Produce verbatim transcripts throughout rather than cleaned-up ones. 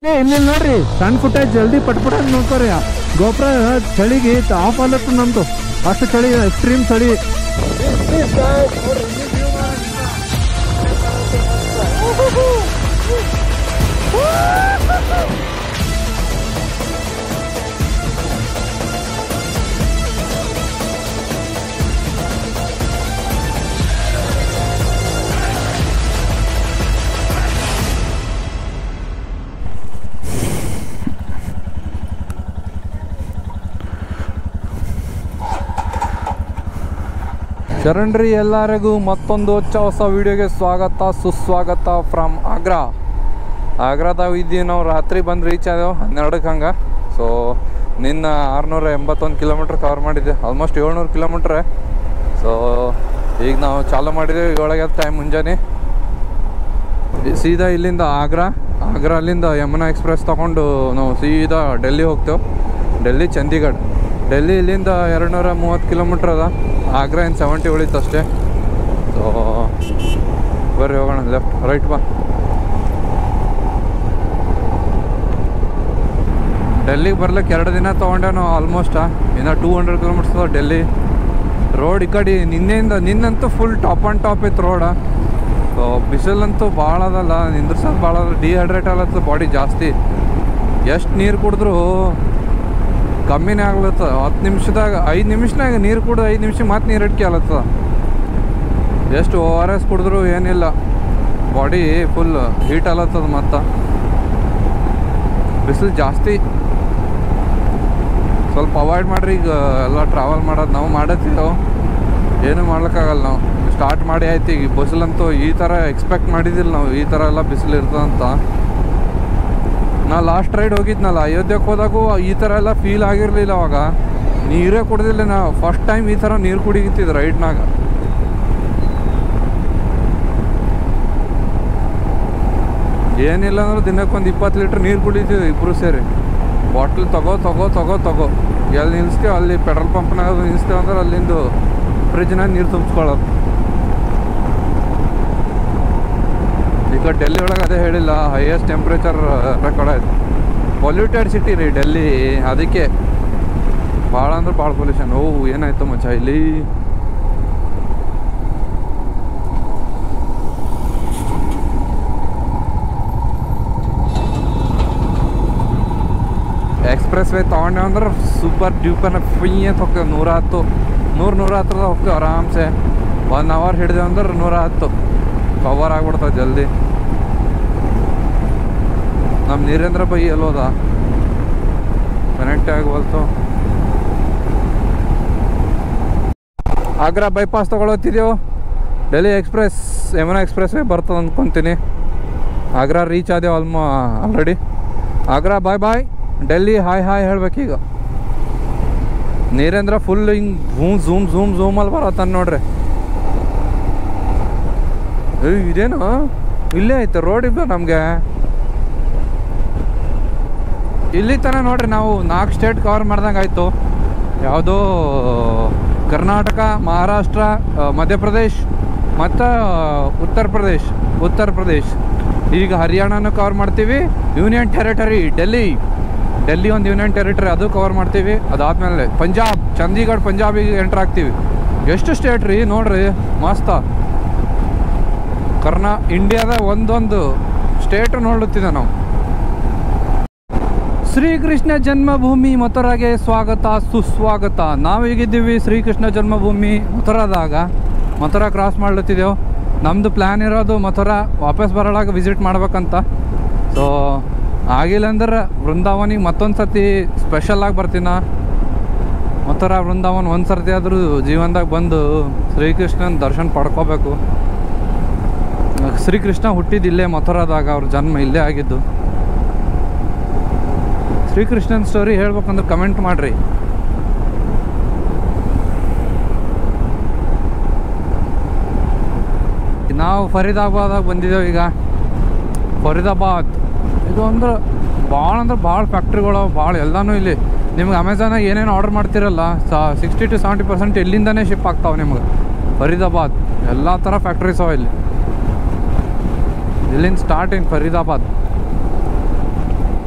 ಇಲ್ಲಿ ನೋಡ್ರಿ ಸಣ್ಣ ಫುಟೇಜ್ ಜಲ್ದಿ ಪಟ್ಪಟ ನೋಡ್ಕೋರಿ. ಗೋಪುರ ಚಳಿಗೆ ಆಫ್ ಆಲತ್ತು ನಮ್ದು, ಅಷ್ಟು ಚಳಿ, ಎಕ್ಸ್ಟ್ರೀಮ್ ಚಳಿ. ಶರಣ್ರಿ, ಎಲ್ಲರಿಗೂ ಮತ್ತೊಂದು ಹೊಚ್ಚ ಹೊಸ ವಿಡಿಯೋಗೆ ಸ್ವಾಗತ ಸುಸ್ವಾಗತ ಫ್ರಮ್ ಆಗ್ರಾ. ಆಗ್ರಾದಾಗ ಇದ್ದೀವಿ ನಾವು. ರಾತ್ರಿ ಬಂದು ರೀಚ್ ಆದೆವು ಹನ್ನೆರಡಕ್ಕೆ ಹಂಗೆ. ಸೊ ನಿನ್ನ ಆರುನೂರ ಎಂಬತ್ತೊಂದು ಕಿಲೋಮೀಟ್ರ್ ಕವರ್ ಮಾಡಿದ್ದೆ, ಆಲ್ಮೋಸ್ಟ್ ಏಳ್ನೂರು ಕಿಲೋಮೀಟ್ರೆ. ಸೊ ಈಗ ನಾವು ಚಾಲೂ ಮಾಡಿದ್ದೇವೆ ಏಳಗೆ ಟೈಮ್ ಮುಂಜಾನೆ. ಸೀದಾ ಇಲ್ಲಿಂದ ಆಗ್ರಾ, ಆಗ್ರಾ ಅಲ್ಲಿಂದ ಯಮುನಾ ಎಕ್ಸ್ಪ್ರೆಸ್ ತೊಗೊಂಡು ನಾವು ಸೀದಾ ಡೆಲ್ಲಿ ಹೋಗ್ತೇವೆ. ಡೆಲ್ಲಿ ಚಂಡೀಗಢ. ಡೆಲ್ಲಿ ಇಲ್ಲಿಂದ ಎರಡು ನೂರ ಮೂವತ್ತು ಕಿಲೋಮೀಟ್ರ್ ಅದ. ಆಗ್ರಾ ಏನು ಸೆವೆಂಟಿ ಉಳಿತು ಅಷ್ಟೇ. ಸೊ ಬರ್ರಿ ಹೋಗೋಣ. ಲೆಫ್ಟ್ ರೈಟ್ ಬಾ. ಡೆಲ್ಲಿಗೆ ಬರ್ಲಿಕ್ಕೆ ಎರಡು ದಿನ ತೊಗೊಂಡೆ ನಾವು ಆಲ್ಮೋಸ್ಟ್. ಇನ್ನು ಟೂ ಹಂಡ್ರೆಡ್ ಕಿಲೋಮೀಟರ್ಸ್ ಅದ ಡೆಲ್ಲಿ ರೋಡ್. ಈ ಕಡೆ ನಿನ್ನೆಯಿಂದ ನಿನ್ನಂತೂ ಫುಲ್ ಟಾಪ್ ಆ್ಯಂಡ್ ಟಾಪ್ ಇತ್ತು ರೋಡ. ಸೊ ಬಿಸಿಲಂತೂ ಭಾಳ ಅದಲ್ಲ, ನಿಂದ್ರಸೋದು ಭಾಳ ಅದ. ಡಿಹೈಡ್ರೇಟ್ ಆಗತ್ತದ ಬಾಡಿ ಜಾಸ್ತಿ. ಎಷ್ಟು ನೀರು ಕುಡಿದ್ರೂ ಕಮ್ಮಿನೇ ಆಗ್ಲತ್ತದ. ಹತ್ತು ನಿಮಿಷದಾಗ ಐದು ನಿಮಿಷನಾಗ ನೀರು ಕುಡಿದು ಐದು ನಿಮಿಷ ಮತ್ತೆ ನೀರು ಇಟ್ಕೆ ಆಲತ್ತದ. ಎಷ್ಟು ಓ ಆರ್ ಎಸ್ ಕುಡಿದ್ರು ಏನಿಲ್ಲ, ಬಾಡಿ ಫುಲ್ ಹೀಟ್ ಆಲತ್ತದ. ಮತ್ತು ಬಿಸಿಲು ಜಾಸ್ತಿ, ಸ್ವಲ್ಪ ಅವಾಯ್ಡ್ ಮಾಡಿರಿ. ಈಗ ಎಲ್ಲ ಟ್ರಾವೆಲ್ ಮಾಡೋದು ನಾವು ಮಾಡತ್ತೀವಿ, ಏನೂ ಮಾಡ್ಲಿಕ್ಕಾಗಲ್ಲ. ನಾವು ಸ್ಟಾರ್ಟ್ ಮಾಡಿ ಆಯ್ತು. ಈಗ ಬಿಸಿಲಂತೂ ಈ ಥರ ಎಕ್ಸ್ಪೆಕ್ಟ್ ಮಾಡಿದ್ದಿಲ್ಲ ನಾವು, ಈ ಥರ ಎಲ್ಲ ಬಿಸಿಲು ಇರ್ತದಂತ. ನಾ ಲಾಸ್ಟ್ ರೈಡ್ ಹೋಗಿದ್ನಲ್ಲ ಅಯೋಧ್ಯಕ್ಕೆ ಹೋದಾಗೂ ಈ ಥರ ಎಲ್ಲ ಫೀಲ್ ಆಗಿರಲಿಲ್ಲ. ಅವಾಗ ನೀರೇ ಕುಡ್ದಿಲ್ಲ. ನಾ ಫಸ್ಟ್ ಟೈಮ್ ಈ ಥರ ನೀರು ಕುಡಿತಿದ್ದು ರೈಡ್ನಾಗ. ಏನಿಲ್ಲ ಅಂದ್ರೆ ದಿನಕ್ಕೊಂದು ಇಪ್ಪತ್ತು ಲೀಟ್ರ್ ನೀರು ಕುಡಿತೀವಿ ಇಬ್ಬರು ಸೇರಿ. ಬಾಟ್ಲ್ ತಗೋ ತಗೋ ತಗೋ ತಗೋ ಎಲ್ಲಿ ನಿಲ್ಲಿಸ್ತೇವೆ ಅಲ್ಲಿ ಪೆಟ್ರೋಲ್ ಪಂಪ್ನಾಗ ನಿಲ್ಲಿಸ್ತೇವೆ ಅಂದ್ರೆ ಅಲ್ಲಿಂದು ಫ್ರಿಜ್ನಾಗ ನೀರು ತುಂಬಿಸ್ಕೊಳ್ಳೋದು. ಈಗ ಡೆಲ್ಲಿ ಒಳಗೆ ಅದೇ ಹೇಳಿಲ್ಲ, ಹೈಯೆಸ್ಟ್ ಟೆಂಪ್ರೇಚರ್ ರೆಕಾರ್ಡ್ ಆಯ್ತು. ಪೊಲ್ಯೂಟೆಡ್ ಸಿಟಿ ರೀ ಡೆಲ್ಲಿ, ಅದಕ್ಕೆ ಭಾಳ ಅಂದ್ರೆ ಭಾಳ ಪೊಲ್ಯೂಷನ್. ಓ ಏನಾಯ್ತು ಮಚ್ಚ ಇಲ್ಲಿ. ಎಕ್ಸ್ಪ್ರೆಸ್ ವೇ ತೊಗೊಂಡೆ ಅಂದ್ರೆ ಸೂಪರ್ ಡ್ಯೂಪರ್ನ ಫುಯ್ ಅಂತ ಹೋಗ್ತೇವೆ. ನೂರ ಹತ್ತು ನೂರು ನೂರ ಹತ್ರದ ಹೋಗ್ತೇವೆ ಆರಾಮ್ಸೆ. ಒನ್ ಅವರ್ ಹಿಡಿದೇವೆ ಅಂದ್ರೆ ನೂರ ಹತ್ತು ಕವರ್ ಆಗ್ಬಿಡ್ತದೆ ಜಲ್ದಿ. ನಮ್ಮ ನೀರೇಂದ್ರ ಬೈ ಎಲ್ಲೋದ ಕನೆಕ್ಟ್ ಆಗವಲ್ತು. ಆಗ್ರಾ ಬೈಪಾಸ್ ತೊಗೊಳತ್ತಿದ್ದೆವು. Delhi express Yamuna express way ಬರ್ತದೆ ಅಂದ್ಕೊತೀನಿ. ಆಗ್ರಾ ರೀಚ್ ಆದೇವು ಆಲ್ಮೋ already. Agra bye bye, Delhi hi hi ಹೇಳ್ಬೇಕೀಗ. ನೀರೇಂದ್ರ ಫುಲ್ ಹಿಂಗೆ ಝೂಮ್ ಝೂಮ್ ಝೂಮ್ ಝೂಮಲ್ಲಿ ಬರತ್ತಾನ ನೋಡ್ರಿ. ಏಯ್ ಇದೇನು ಇಲ್ಲೇ ಐತೆ ರೋಡ್. ಇದು ನಮಗೆ ಇಲ್ಲಿ ತನಕ ನೋಡ್ರಿ ನಾವು ನಾಲ್ಕು ಸ್ಟೇಟ್ ಕವರ್ ಮಾಡ್ದಂಗೆ ಆಯಿತು. ಯಾವುದೋ ಕರ್ನಾಟಕ, ಮಹಾರಾಷ್ಟ್ರ, ಮಧ್ಯಪ್ರದೇಶ್ ಮತ್ತು ಉತ್ತರ ಪ್ರದೇಶ್ ಉತ್ತರ ಪ್ರದೇಶ್ ಈಗ ಹರಿಯಾಣನೂ ಕವರ್ ಮಾಡ್ತೀವಿ. ಯೂನಿಯನ್ ಟೆರಿಟರಿ ಡೆಲ್ಲಿ ಡೆಲ್ಲಿ ಒಂದು ಯೂನಿಯನ್ ಟೆರಿಟರಿ, ಅದು ಕವರ್ ಮಾಡ್ತೀವಿ. ಅದಾದಮೇಲೆ ಪಂಜಾಬ್, ಚಂಡೀಗಢ ಪಂಜಾಬಿಗೆ ಎಂಟ್ರ್ ಆಗ್ತೀವಿ. ಎಷ್ಟು ಸ್ಟೇಟ್ ರೀ ನೋಡ್ರಿ, ಮಸ್ತ. ಕರ್ನಾ ಇಂಡಿಯಾದ ಒಂದೊಂದು ಸ್ಟೇಟ್ ನೋಡುತ್ತಿದ್ದೆ ನಾವು. ಶ್ರೀಕೃಷ್ಣ ಜನ್ಮಭೂಮಿ ಮಥುರಾಗೆ ಸ್ವಾಗತ ಸುಸ್ವಾಗತ. ನಾವೀಗಿದ್ದೀವಿ ಶ್ರೀಕೃಷ್ಣ ಜನ್ಮಭೂಮಿ ಮಥುರಾದಾಗ. ಮಥುರಾ ಕ್ರಾಸ್ ಮಾಡ್ಲತ್ತಿದ್ದೆವು. ನಮ್ಮದು ಪ್ಲ್ಯಾನ್ ಇರೋದು ಮಥುರಾ ವಾಪಸ್ ಬರೋಳಾಗ ವಿಸಿಟ್ ಮಾಡ್ಬೇಕಂತ. ಸೊ ಆಗಿಲ್ಲ ಅಂದ್ರೆ ವೃಂದಾವನಿಗೆ ಮತ್ತೊಂದು ಸರ್ತಿ ಸ್ಪೆಷಲಾಗಿ ಬರ್ತೀನ. ಮಥುರಾ ವೃಂದಾವನ್ ಒಂದು ಸರ್ತಿ ಆದರೂ ಜೀವನದಾಗ ಬಂದು ಶ್ರೀಕೃಷ್ಣನ ದರ್ಶನ ಪಡ್ಕೋಬೇಕು. ಶ್ರೀಕೃಷ್ಣ ಹುಟ್ಟಿದ್ದು ಇಲ್ಲೇ ಮಥುರಾದಾಗ, ಅವ್ರ ಜನ್ಮ ಇಲ್ಲೇ ಆಗಿದ್ದು. ಶ್ರೀಕೃಷ್ಣನ ಸ್ಟೋರಿ ಹೇಳ್ಬೇಕಂದ್ರೆ ಕಮೆಂಟ್ ಮಾಡಿರಿ. ನಾವು ಫರೀದಾಬಾದಾಗ ಬಂದಿದ್ದೇವೆ ಈಗ. ಫರೀದಾಬಾದ್ ಇದು ಅಂದ್ರೆ ಭಾಳ ಅಂದ್ರೆ ಭಾಳ ಫ್ಯಾಕ್ಟ್ರಿಗಳು, ಭಾಳ ಎಲ್ಲನೂ ಇಲ್ಲಿ. ನಿಮ್ಗೆ ಅಮೆಝಾನಾಗ ಏನೇನು ಆರ್ಡರ್ ಮಾಡ್ತಿರಲ್ಲ, ಸಾ ಸಿಕ್ಸ್ಟಿ ಟು ಸೆವೆಂಟಿ ಪರ್ಸೆಂಟ್ ಇಲ್ಲಿಂದನೇ ಶಿಪ್ ಆಗ್ತಾವೆ ನಿಮ್ಗೆ. ಫರೀದಾಬಾದ್ ಎಲ್ಲ ಥರ ಫ್ಯಾಕ್ಟ್ರೀಸ್ ಅವ ಇಲ್ಲಿ. ಇಲ್ಲಿಂದ ಸ್ಟಾರ್ಟ್ ಇನ್ ಫರೀದಾಬಾದ್.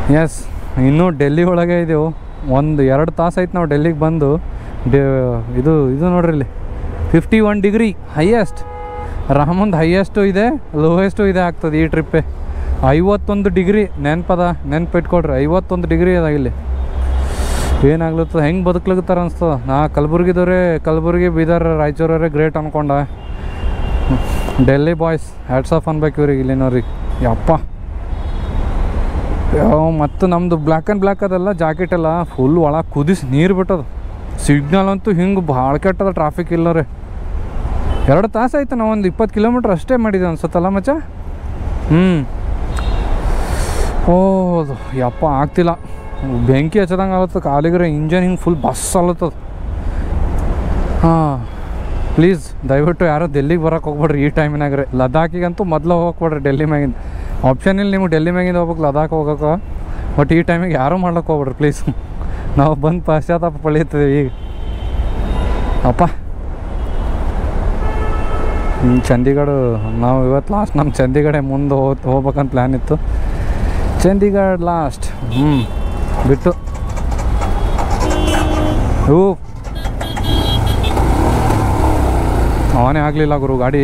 ಎಸ್, ಇನ್ನೂ ಡೆಲ್ಲಿ ಒಳಗೆ ಇದೆವು. ಒಂದು ಎರಡು ತಾಸು ಆಯ್ತು ನಾವು ಡೆಲ್ಲಿಗೆ ಬಂದು. ಡೆ ಇದು ಇದು ನೋಡ್ರಿ ಇಲ್ಲಿ ಫಿಫ್ಟಿ ಒನ್ ಡಿಗ್ರಿ ಹೈಯೆಸ್ಟ್. ರಾಮಂದು ಹೈಯೆಸ್ಟು ಇದೆ, ಲೋಯೆಸ್ಟು ಇದೆ ಆಗ್ತದೆ ಈ ಟ್ರಿಪ್ಪೇ. ಐವತ್ತೊಂದು ಡಿಗ್ರಿ ನೆನಪದ, ನೆನಪಿಟ್ಕೊಡ್ರಿ, ಐವತ್ತೊಂದು ಡಿಗ್ರಿ ಅದ ಇಲ್ಲಿ. ಏನಾಗ್ಲತ್ತದ, ಹೆಂಗೆ ಬದುಕ್ಲಿಕ್ತಾರ ಅನಿಸ್ತದ. ನಾ ಕಲಬುರ್ಗಿದವ್ರೆ, ಕಲಬುರ್ಗಿ ಬೀದರ್ ರಾಯಚೂರವರೇ ಗ್ರೇಟ್ ಅನ್ಕೊಂಡ. ಡೆಲ್ಲಿ ಬಾಯ್ಸ್ ಹ್ಯಾಟ್ಸ್ ಆಫ್ ಅನ್ಬೇಕು ಇವ್ರಿಗೆ, ಇಲ್ಲಿನವ್ರಿಗೆ. ಯಪ್ಪ ಯಾವ ಮತ್ತು ನಮ್ಮದು ಬ್ಲ್ಯಾಕ್ ಆ್ಯಂಡ್ ಬ್ಲ್ಯಾಕ್ ಅದೆಲ್ಲ ಜಾಕೆಟೆಲ್ಲ ಫುಲ್ ಒಳಗೆ ಕುದಿಸಿ ನೀರು ಬಿಟ್ಟದ. ಸಿಗ್ನಲ್ ಅಂತೂ ಹಿಂಗೆ ಭಾಳ ಕೆಟ್ಟದ, ಟ್ರಾಫಿಕ್ ಇಲ್ಲರೆ. ಎರಡು ತಾಸು ಆಯ್ತು, ನಾವು ಒಂದು ಇಪ್ಪತ್ತು ಕಿಲೋಮೀಟ್ರ್ ಅಷ್ಟೇ ಮಾಡಿದ್ದೆ ಅನ್ಸುತ್ತಲ್ಲ ಮಚ್ಚ. ಹ್ಞೂ ಹೌದು ಯಪ್ಪ, ಆಗ್ತಿಲ್ಲ. ಬೆಂಕಿ ಹಚ್ಚದಂಗೆ ಆಗತ್ತದ ಕಾಲಿಗ್ರೆ. ಇಂಜನ್ ಹಿಂಗೆ ಫುಲ್ ಬಸ್ ಅಲ್ಲತ್ತದ. ಹಾಂ, ಪ್ಲೀಸ್ ದಯವಿಟ್ಟು ಯಾರೋ ಡೆಲ್ಲಿಗೆ ಬರೋಕೆ ಹೋಗ್ಬೇಡ್ರಿ ಈ ಟೈಮಿನಾಗ್ರೆ. ಲದಾಖಿಗಂತೂ ಮೊದಲು ಹೋಗ್ಬೇಡ್ರಿ ಡೆಲ್ಲಿ ಮ್ಯಾಗಿಂದ. ಆಪ್ಷನ್ ಇಲ್ಲ ನಿಮ್ಗೆ ಡೆಲ್ಲಿ ಮ್ಯಾಗಿಂದ ಹೋಗ್ಬೇಕು ಲದಾಖ್ ಹೋಗೋಕೆ. ಬಟ್ ಈ ಟೈಮಿಗೆ ಯಾರೂ ಮಾಡ್ಲಿಕ್ಕೆ ಹೋಗ್ಬೇಡ್ರಿ ಪ್ಲೀಸ್. ನಾವು ಬಂದು ಪಶ್ಚಾತ್ತಾಪ ಪಳೀತೀವಿ ಈಗ. ಅಪ್ಪ ಚಂಡೀಗಢ ನಾವು ಇವತ್ತು ಲಾಸ್ಟ್ ನಮ್ಮ ಚಂಡೀಗಢ ಮುಂದೆ ಹೋಗಿ ಹೋಗ್ಬೇಕಂತ ಪ್ಲ್ಯಾನ್ ಇತ್ತು. ಚಂಡೀಗಢ ಲಾಸ್ಟ್ ಹ್ಞೂ ಬಿಟ್ಟು ಹೂ ಅವನೇ ಆಗಲಿಲ್ಲ ಗುರು ಗಾಡಿ.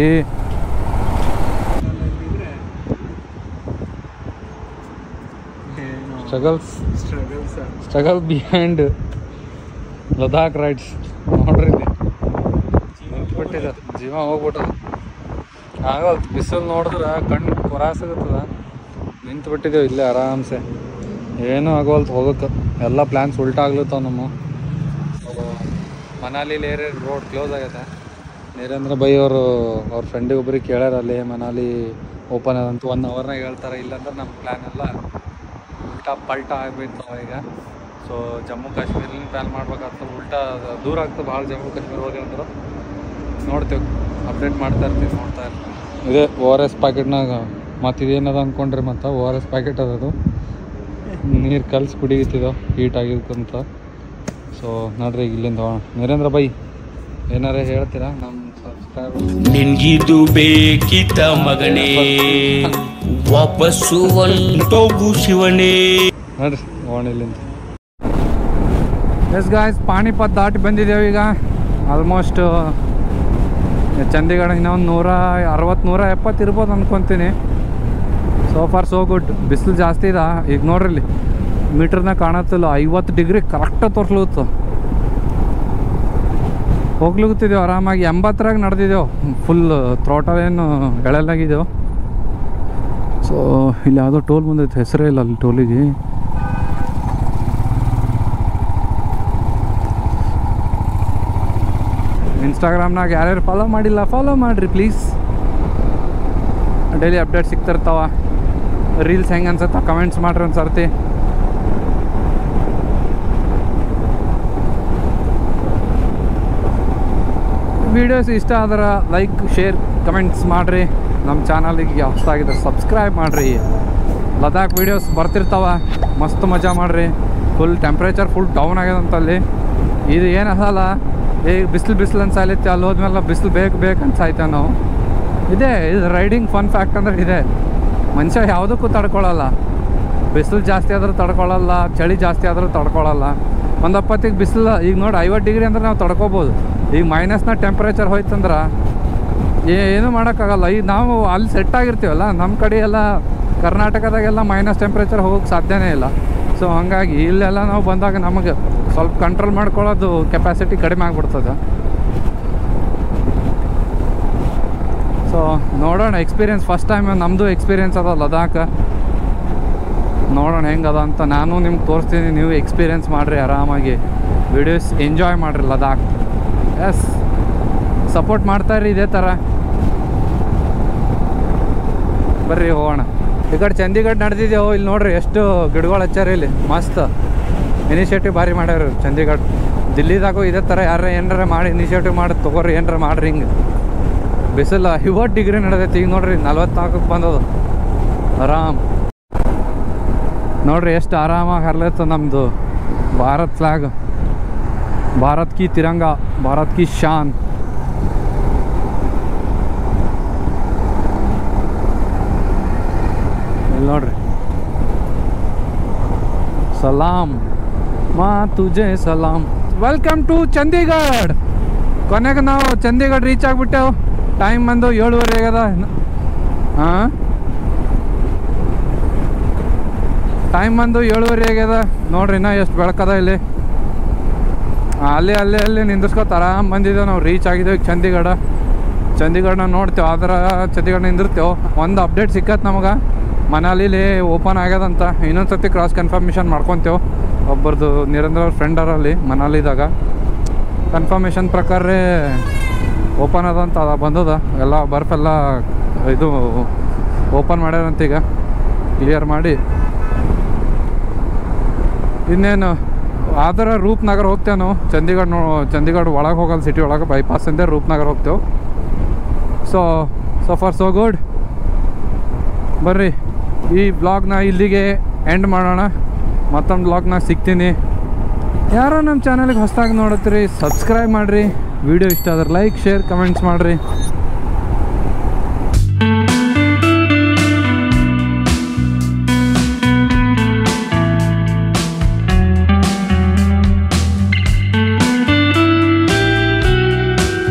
Struggles struggle behind Ladakh rides. ನೋಡ್ರಿ ನಿಂತ್ಬಿಟ್ಟಿದೆ, ಜೀವ ಹೋಗ್ಬಿಟ್ಟದ. ಆಗಲ್ಲ, ಬಿಸಿಲು ನೋಡಿದ್ರೆ ಕಣ್ಣು ಕೊರಾಸಾಗತ್ತದ. ನಿಂತ್ಬಿಟ್ಟಿದ್ದೇವೆ ಇಲ್ಲೇ ಆರಾಮ್ಸೆ, ಏನೂ ಆಗೋಲ್ತು ಹೋಗೋಕ್ಕೆ. ಎಲ್ಲ ಪ್ಲ್ಯಾನ್ಸ್ ಉಲ್ಟಾ ಆಗ್ಲತ್ತಾವ ನಮ್ಮ. ಮನಾಲಿಲಿ ಏರೇ ರೋಡ್ ಕ್ಲೋಸ್ ಆಗೈತೆ. ನೀರೇಂದ್ರ ಬೈ ಅವರು ಅವ್ರ ಫ್ರೆಂಡಿಗೆ ಒಬ್ರಿಗೆ ಕೇಳ್ಯಾರ, ಅಲ್ಲಿ ಮನಾಲಿ ಓಪನ್ ಅದಂತೂ ಒನ್ ಅವರ್ನಾಗ ಹೇಳ್ತಾರೆ. ಇಲ್ಲಾಂದ್ರೆ ನಮ್ಮ ಪ್ಲ್ಯಾನ್ ಎಲ್ಲ ಉಲ್ಟಾ ಪಲ್ಟಾ ಆಗ್ಬೇಕು ಈಗ. ಸೊ ಜಮ್ಮು ಕಾಶ್ಮೀರ್ಲಿಂದ ಪ್ಲ್ಯಾನ್ ಮಾಡ್ಬೇಕಾಗ್ತದೆ. ಉಲ್ಟಾ ದೂರ ಆಗ್ತದೆ ಭಾಳ. ಜಮ್ಮು ಕಾಶ್ಮೀರ ಹೋಗಿ ಅಂದ್ರೆ ನೋಡ್ತೇವೆ, ಅಪ್ಡೇಟ್ ಮಾಡ್ತಾ ಇರ್ತೀವಿ, ನೋಡ್ತಾ ಇರ್ತೀವಿ. ಇದೇ ಓ ಆರ್ ಎಸ್ ಪ್ಯಾಕೆಟ್ನಾಗ ಮತ್ತು ಇದೇನದ ಅಂದ್ಕೊಂಡ್ರಿ, ಮತ್ತು ಓ ಆರ್ ಎಸ್ ಪ್ಯಾಕೆಟ್ ಅದದು ನೀರು ಕಲ್ಸಿ ಕುಡಿಯುತ್ತಿದ್ದೋ ಹೀಟ್ ಆಗಿರ್ಕಂತ. ಸೊ ನೋಡ್ರಿ ಇಲ್ಲಿಂದ ಹೋಗೋಣ. ನರೇಂದ್ರ ಬೈ ಏನಾರ ಹೇಳ್ತೀರಾ ನಮ್ಮ ಸಬ್ಸ್ಕ್ರೈಬರ್? ನಿನ್ಗಿದು ಬೇಕಿತ ಮಗನೇ, ವಾಪಸ್ಸು ಒಂಟೋಗು ಶಿವನೇ. ನೋಡ್ರಿ ಹೋಗೋಣ ಇಲ್ಲಿಂದ. ಎಸ್ ಗಾಯ್ಸ್, ಪಾಣಿಪತ್ ದಾಟಿ ಬಂದಿದ್ದೇವೆ ಈಗ. ಆಲ್ಮೋಸ್ಟ್ ಚಂಡೀಗಢ ಇನ್ನೊಂದು ನೂರ ಅರವತ್ತು ನೂರ ಎಪ್ಪತ್ತು ಇರ್ಬೋದು ಅಂದ್ಕೊತೀನಿ. So far so good. ಬಿಸಿಲು ಜಾಸ್ತಿ ಇದೆ ಈಗ. ನೋಡ್ರಿ ಇಲ್ಲಿ ಮೀಟ್ರ್ನಾಗ ಕಾಣತ್ತಿಲ್ಲ, ಐವತ್ತು ಡಿಗ್ರಿ ಕರೆಕ್ಟಾಗಿ ತೋರ್ಸ್ಲುತ್ತ. ಹೋಗ್ಲಿತ್ತಿದ್ದೆವು ಆರಾಮಾಗಿ. ಎಂಬತ್ತರಾಗ ನಡೆದಿದ್ದೆವು, ಫುಲ್ ಥ್ರೋಟಲ್ ಏನು ಎಳೆಲಾಗಿದ್ದೆವು. ಸೊ ಇಲ್ಲಿ ಯಾವುದೋ ಟೋಲ್ ಬಂದೈತೆ, ಹೆಸರೇ ಇಲ್ಲ ಅಲ್ಲಿ ಟೋಲಿಗೆ. ಇನ್ಸ್ಟಾಗ್ರಾಮ್ನಾಗ ಯಾರ್ಯಾರು ಫಾಲೋ ಮಾಡಿಲ್ಲ ಫಾಲೋ ಮಾಡಿರಿ ಪ್ಲೀಸ್. ಡೈಲಿ ಅಪ್ಡೇಟ್ ಸಿಗ್ತಿರ್ತಾವ. ರೀಲ್ಸ್ ಹೆಂಗೆ ಅನ್ಸುತ್ತ ಕಮೆಂಟ್ಸ್ ಮಾಡ್ರಿ ಒಂದು ಸರ್ತಿ. ವೀಡಿಯೋಸ್ ಇಷ್ಟ ಆದ್ರೆ ಲೈಕ್ ಶೇರ್ ಕಮೆಂಟ್ಸ್ ಮಾಡಿರಿ. ನಮ್ಮ ಚಾನಲಿಗೆ ಹೊಸದಾಗಿದ್ರೆ ಸಬ್ಸ್ಕ್ರೈಬ್ ಮಾಡಿರಿ. ಲದಾಖ್ ವೀಡಿಯೋಸ್ ಬರ್ತಿರ್ತಾವ, ಮಸ್ತ್ ಮಜಾ ಮಾಡಿರಿ. ಫುಲ್ ಟೆಂಪ್ರೇಚರ್ ಫುಲ್ ಡೌನ್ ಆಗ್ಯದಂತಲ್ಲಿ. ಇದು ಏನು ಅಸಲ್ಲ, ಈಗ ಬಿಸಿಲು ಬಿಸಿಲು ಅಂತ ಸಾಯ್ಲೈತಿ, ಅಲ್ಲಿ ಹೋದ್ಮೇಲೆ ಬಿಸಿಲು ಬೇಕು ಬೇಕು ಅಂತ ಸಾಯ್ತೇವೆ ನಾವು. ಇದೆ ಇದು ರೈಡಿಂಗ್ ಫನ್ ಫ್ಯಾಕ್ಟ್ ಅಂದ್ರೆ ಇದೆ. ಮನುಷ್ಯ ಯಾವುದಕ್ಕೂ ತಡ್ಕೊಳ್ಳಲ್ಲ. ಬಿಸಿಲು ಜಾಸ್ತಿ ಆದರೂ ತಡ್ಕೊಳ್ಳಲ್ಲ, ಚಳಿ ಜಾಸ್ತಿ ಆದರೂ ತಡ್ಕೊಳ್ಳಲ್ಲ. ಒಂದು ಅಪ್ಪತ್ತಿಗೆ ಬಿಸಿಲು ಈಗ ನೋಡಿ ಐವತ್ತು ಡಿಗ್ರಿ ಅಂದ್ರೆ ನಾವು ತಡ್ಕೊಬೋದು. ಈಗ ಮೈನಸ್ನ ಟೆಂಪ್ರೇಚರ್ ಹೋಯ್ತಂದ್ರೆ ಏನೂ ಮಾಡೋಕ್ಕಾಗಲ್ಲ. ಈಗ ನಾವು ಅಲ್ಲಿ ಸೆಟ್ ಆಗಿರ್ತೀವಲ್ಲ, ನಮ್ಮ ಕಡೆ ಎಲ್ಲ ಕರ್ನಾಟಕದಾಗೆಲ್ಲ ಮೈನಸ್ ಟೆಂಪ್ರೇಚರ್ ಹೋಗೋಕ್ಕೆ ಸಾಧ್ಯನೇ ಇಲ್ಲ. ಸೊ ಹಾಗಾಗಿ ಇಲ್ಲೆಲ್ಲ ನಾವು ಬಂದಾಗ ನಮಗೆ ಸ್ವಲ್ಪ ಕಂಟ್ರೋಲ್ ಮಾಡ್ಕೊಳ್ಳೋದು ಕೆಪಾಸಿಟಿ ಕಡಿಮೆ ಆಗಿಬಿಡ್ತದೆ. ಸೊ ನೋಡೋಣ, ಎಕ್ಸ್ಪೀರಿಯೆನ್ಸ್ ಫಸ್ಟ್ ಟೈಮ್ ನಮ್ಮದು ಎಕ್ಸ್ಪೀರಿಯೆನ್ಸ್ ಅದ ಲದಾಖ್. ನೋಡೋಣ ಹೆಂಗದ ಅಂತ. ನಾನು ನಿಮ್ಗೆ ತೋರಿಸ್ತೀನಿ, ನೀವು ಎಕ್ಸ್ಪೀರಿಯೆನ್ಸ್ ಮಾಡಿರಿ ಆರಾಮಾಗಿ. ವಿಡಿಯೋಸ್ ಎಂಜಾಯ್ ಮಾಡಿರಿ ಲದಾಖ್. ಎಸ್, ಸಪೋರ್ಟ್ ಮಾಡ್ತಾಯಿರಿ ಇದೇ ಥರ. ಬರ್ರಿ ಹೋಗೋಣ. ಈ ಕಡೆ ಚಂಡೀಗಢ ನಡೆದಿದ್ದೆವು. ಇಲ್ಲಿ ನೋಡ್ರಿ ಎಷ್ಟು ಗಿಡಗಳು ಹಚ್ಚಾರ ಇಲ್ಲಿ, ಮಸ್ತ್ ಇನಿಷಿಯೇಟಿವ್ ಭಾರಿ ಮಾಡ್ಯಾರ ಚಂಡೀಗಢ. ದಿಲ್ಲಿದಾಗೂ ಇದೇ ಥರ ಯಾರ ಏನಾರ ಮಾಡಿ ಇನಿಷಿಯೇಟಿವ್ ಮಾಡಿ ತೊಗೊರಿ, ಏನಾರ ಮಾಡ್ರಿ. ಹಿಂಗೆ ಬಿಸಿಲು ಐವತ್ತು ಡಿಗ್ರಿ ನಡೆದೈತಿ. ಈಗ ನೋಡ್ರಿ ನಲ್ವತ್ನಾಲ್ಕಕ್ಕೆ ಬಂದದು ಆರಾಮ್. ನೋಡ್ರಿ ಎಷ್ಟು ಆರಾಮಾಗಿ ಹರ್ಲತ್ತ ನಮ್ಮದು ಭಾರತ್ ಫ್ಲಾಗ್. ಭಾರತ್ ಕಿ ತಿರಂಗ, ಭಾರತ್ ಕಿ ಶಾನ್. ಇಲ್ಲಿ ನೋಡ್ರಿ ಸಲಾಮ್ ಮಾ ತುಜೆ ಸಲಾಮ್. Welcome to Chandigarh. ಕೊನೆಗೆ ನಾವು ಚಂಡೀಗಢ ರೀಚ್ ಆಗಿಬಿಟ್ಟೆವು. ಟೈಮ್ ಬಂದು ಏಳುವರೆ ಆಗ್ಯದ. ಹಾಂ, ಟೈಮ್ ಬಂದು ಏಳುವರೆ ಆಗ್ಯದ ನೋಡ್ರಿ. ಇನ್ನೂ ಎಷ್ಟು ಬೆಳಕದ ಇಲ್ಲಿ. ಅಲ್ಲಿ ಅಲ್ಲಿ ಅಲ್ಲಿ ನಿಂದಿರ್ಸ್ಕೊತ ಆರಾಮ್ ಬಂದಿದ್ದೇವೆ ನಾವು. ರೀಚ್ ಆಗಿದ್ದೇವೆ ಈಗ ಚಂಡೀಗಢ. ಚಂಡೀಗಢನ ನೋಡ್ತೇವೆ. ಆದ್ರೆ ಚಂಡೀಗಢ ನಿಂದಿರ್ತೇವೆ. ಒಂದು ಅಪ್ಡೇಟ್ ಸಿಕ್ಕತ್ತೆ ನಮಗೆ, ಮನಾಲಿಲಿ ಓಪನ್ ಆಗ್ಯದಂತ. ಇನ್ನೊಂದು ಸರ್ತಿ ಕ್ರಾಸ್ ಕನ್ಫರ್ಮೇಷನ್ ಮಾಡ್ಕೊತೇವೆ. ಒಬ್ಬರದು ನಿರಂತರ ಫ್ರೆಂಡರಲ್ಲಿ ಮನಾಲಿದಾಗ ಕನ್ಫರ್ಮೇಷನ್ ಪ್ರಕಾರ ಓಪನ್ ಅದಂತ ಅದ ಬಂದದ. ಎಲ್ಲ ಬರ್ಫೆಲ್ಲ ಇದು ಓಪನ್ ಮಾಡ್ಯಾರಂತ ಈಗ, ಕ್ಲಿಯರ್ ಮಾಡಿ. ಇನ್ನೇನು ಆದ್ರೆ ರೂಪ್ನಗರ್ ಹೋಗ್ತೇವೆ ನಾವು. ಚಂಡೀಗಢ ನೋ ಚಂಡೀಗಢ ಒಳಗೆ ಹೋಗಲ್ಲ, ಸಿಟಿ ಒಳಗೆ ಬೈಪಾಸ್ ಇಂದ ರೂಪ್ನಗರ್ ಹೋಗ್ತೇವೆ. So so far so good. ಬರ್ರಿ ಈ ಬ್ಲಾಗ್ನ ಇಲ್ಲಿಗೆ ಎಂಡ್ ಮಾಡೋಣ. ಮತ್ತೊಂದು ಬ್ಲಾಗ್ನಾಗ ಸಿಗ್ತೀನಿ. ಯಾರೋ ನಮ್ಮ ಚಾನಲ್ಗೆ ಹೊಸದಾಗಿ ನೋಡತ್ತೀರಿ, ಸಬ್ಸ್ಕ್ರೈಬ್ ಮಾಡಿರಿ. ವಿಡಿಯೋ ಇಷ್ಟ ಆದ್ರೆ ಲೈಕ್, ಶೇರ್, ಕಮೆಂಟ್ಸ್ ಮಾಡಿರಿ.